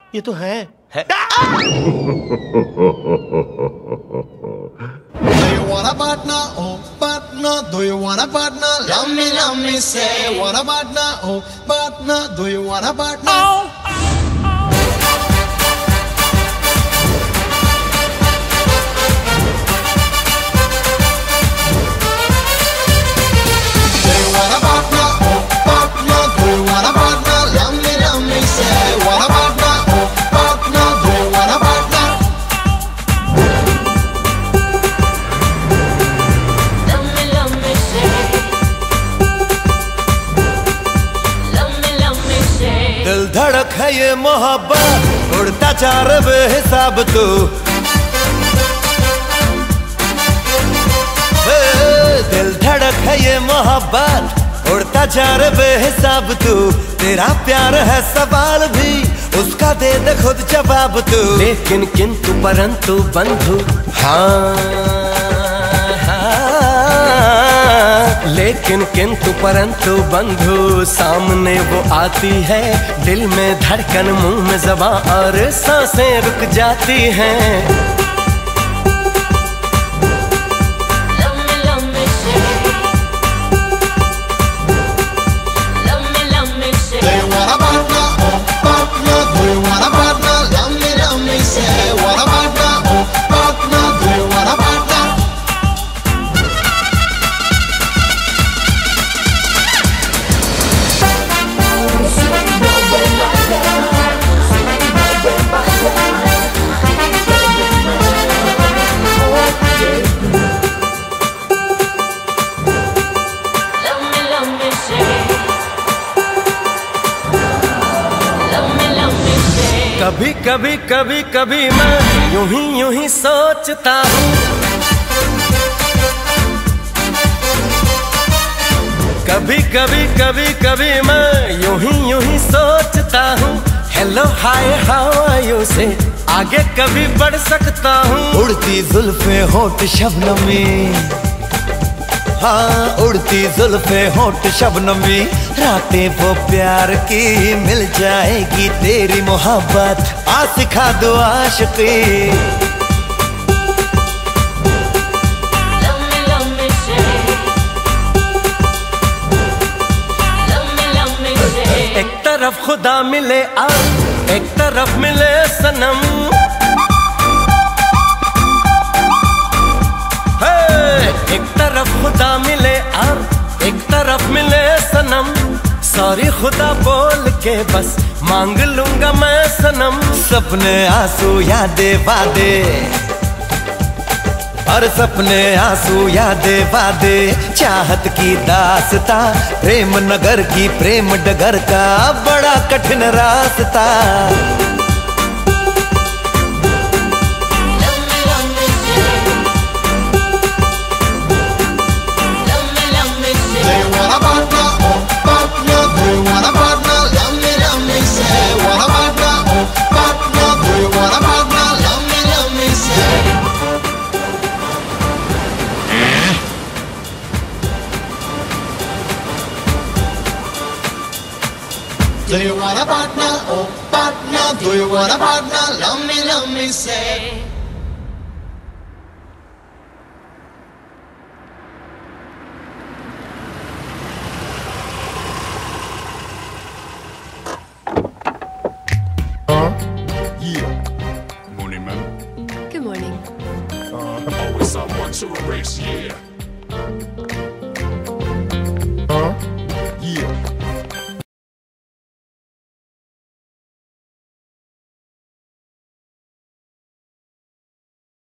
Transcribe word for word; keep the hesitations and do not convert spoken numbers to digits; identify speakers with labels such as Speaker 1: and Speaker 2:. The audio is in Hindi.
Speaker 1: ये तो है, है।
Speaker 2: Do you want a partner? Oh, partner. Do you want a partner? Love me, love me, say. Want a partner? Oh, partner. Do you want a partner? Oh.
Speaker 3: धड़क है ये मोहब्बत उड़ता चार बेहिसाब तू, दिल धड़क है ये मोहब्बत उड़ता चार बेहिसाब तू। तेरा प्यार है सवाल भी उसका दे दे खुद जवाब तू। लेकिन किंतु परंतु बंधु, हाँ लेकिन किंतु परंतु बंधु, सामने वो आती है दिल में धड़कन, मुंह में ज़बां और सांसें रुक जाती हैं। कभी कभी कभी कभी मैं यूं ही यूं ही सोचता हूँ, कभी कभी कभी कभी मैं यूं ही यूं ही सोचता हूँ। Hello hi how are you से आगे कभी बढ़ सकता हूँ। उड़ती जुल्फे होठ शबनमी, हाँ उड़ती जुल्फे होठ शबनमी, रातें वो प्यार की मिल जाएगी तेरी मोहब्बत, आ सिखा दो आशिकी। एक तरफ खुदा मिले आ, एक तरफ मिले सनम, एक तरफ खुदा मिले और एक तरफ मिले सनम। सॉरी खुदा बोल के बस मांग लूंगा मैं सनम। सपने आंसू यादें वादे, और सपने आंसू यादें वादे, चाहत की दास्तां, प्रेम नगर की प्रेम डगर का बड़ा कठिन रास्ता।
Speaker 2: Do you want a partner? Oh, partner. Do you want a partner? Love me, love me, say.
Speaker 4: Huh? Yeah. Morning, man.
Speaker 5: Good morning.
Speaker 4: Uh, always someone to erase, yeah.